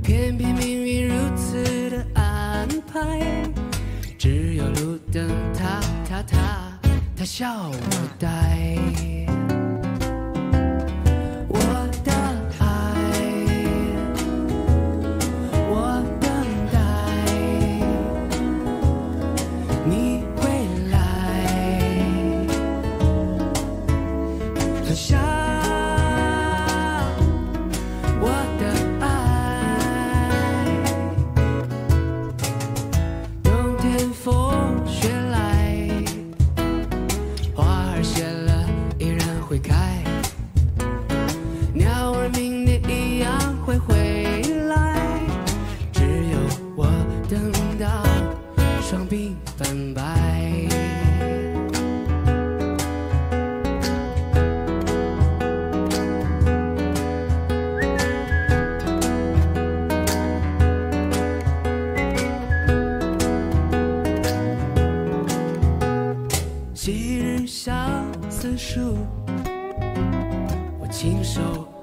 偏偏命运如此的安排，只有路灯它笑我呆。我的爱，我等待你回来，很想我的爱。冬天风雪来，花儿谢了依然会开，鸟儿明天一样会回来，只有我等到双鬓斑白。昔日相思树，我亲手